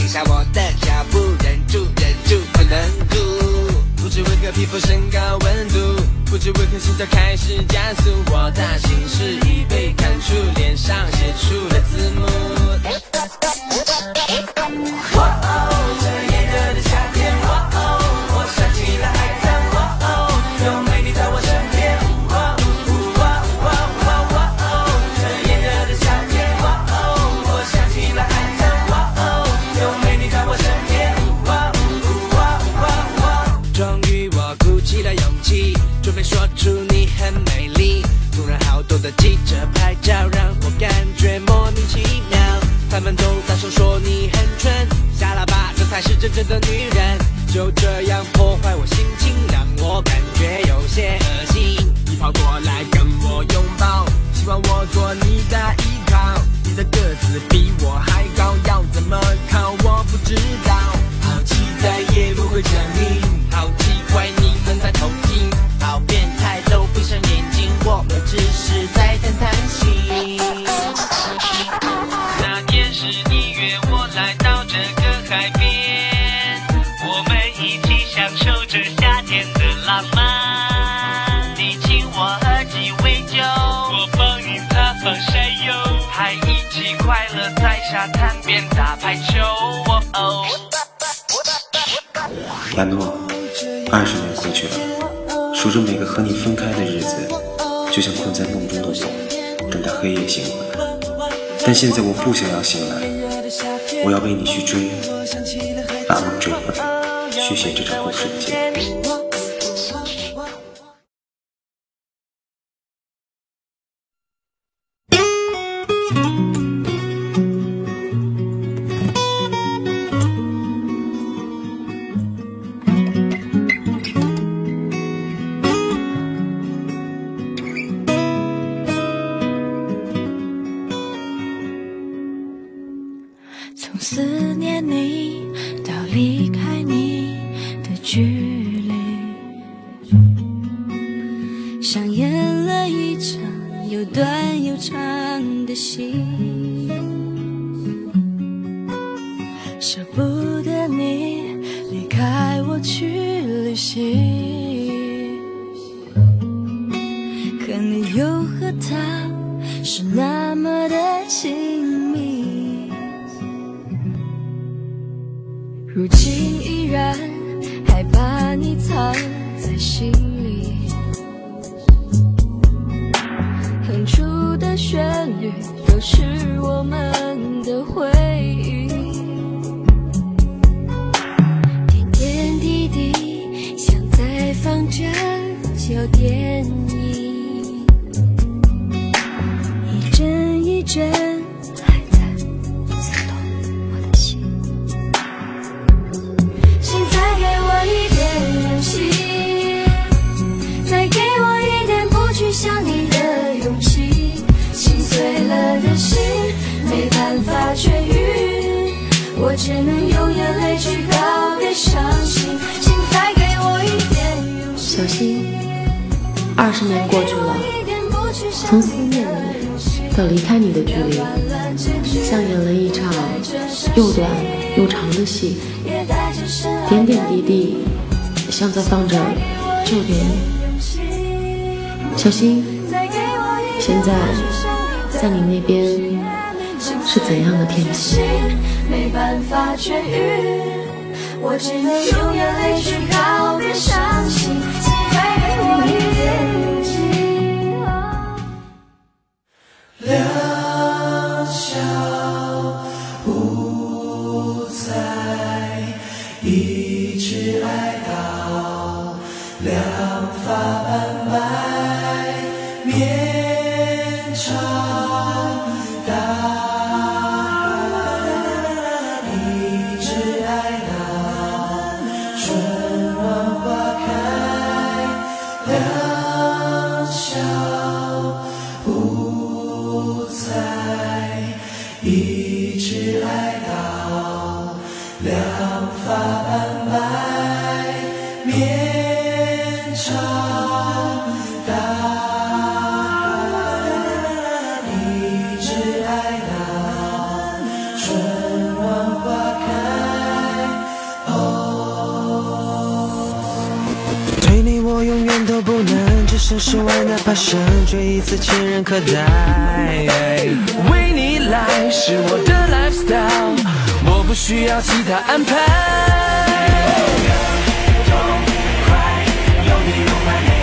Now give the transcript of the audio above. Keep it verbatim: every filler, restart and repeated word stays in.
下我的脚步，忍住忍住不能哭。不知为何皮肤升高温度，不知为何心跳开始加速，我的心事已被看出，脸上写出了字幕。哇哦，这炎热的夏天，哇哦，我想起了海滩，哇哦，有美你在我身边，哇哦哇哇哇哇哦，这炎热的夏天，哇哦，我想起了海滩，哇哦，有美你在我身边，哇哦哇哇哇。终于我鼓起了勇气，准备说出你很美丽。突然好多的记者拍照，让我感觉莫名其妙。他们都大声说你很蠢，下了吧，这才是真正的女人。就这样破坏我心情，让我感觉有些恶心。你跑过来跟我拥抱，希望我做你的依靠。你的个子比我还高，要怎么靠我不知道。好期待也不会降临，好奇怪你们在偷听，好变态都闭上眼睛，我们只是在谈谈心。那天是你约我来到这个海边，我们一起享受着夏天的浪漫。你请我喝鸡尾酒，我帮你擦防晒油，还一起快乐在沙滩边打排球。哦哦， 亚诺，二十年过去了，数着每个和你分开的日子，就像困在梦中的我，等待黑夜醒过来。但现在我不想要醒来，我要为你去追，把梦追回来，续写这场故事的结局。 从思念你到离开你的距离，上演了一场又短又长的戏，舍不得你离开我去旅行，可你又和他是那么的亲密，如今依然还把你藏在心里，哼出的旋律都是我们的回忆，点点滴滴像在放着旧电影，一阵一阵想你的勇气，心碎了的心没办法痊愈，我只能用眼泪去告别伤心，请再给我一点勇气。 小心，二十年过去了，从思念你到离开你的距离，像演了一场又短又长的戏，点点滴滴像在放着旧电影。小新，现在在你那边是怎样的天气？ 没办法痊愈，我只能用眼泪去告别伤心，请再给我一点勇气。 两小无猜，一直爱到两发斑白，面朝大海，一直爱到春暖花开，两小无猜，一直爱到两发斑白，面朝大海，一直爱到春暖花开。 享受爱，哪怕胜却一次千人可待。为你来是我的 lifestyle， 我不需要其他安排。痛快，有你融化内